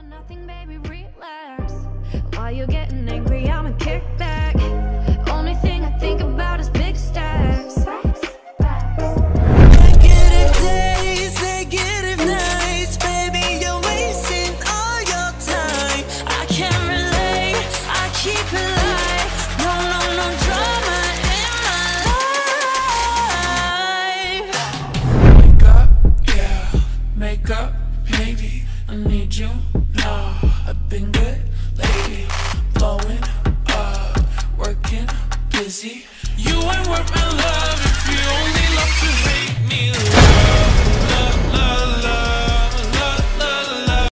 Nothing, baby, relax. While you're getting angry, I'ma kick back. Only thing I think about is big stacks. Negative days, negative nights, baby, you're wasting all your time. I can't relate, I keep it light. No, no, no drama in my life. Wake up, yeah, make up, maybe I need you now. I've been good lately, blowing up, working, busy.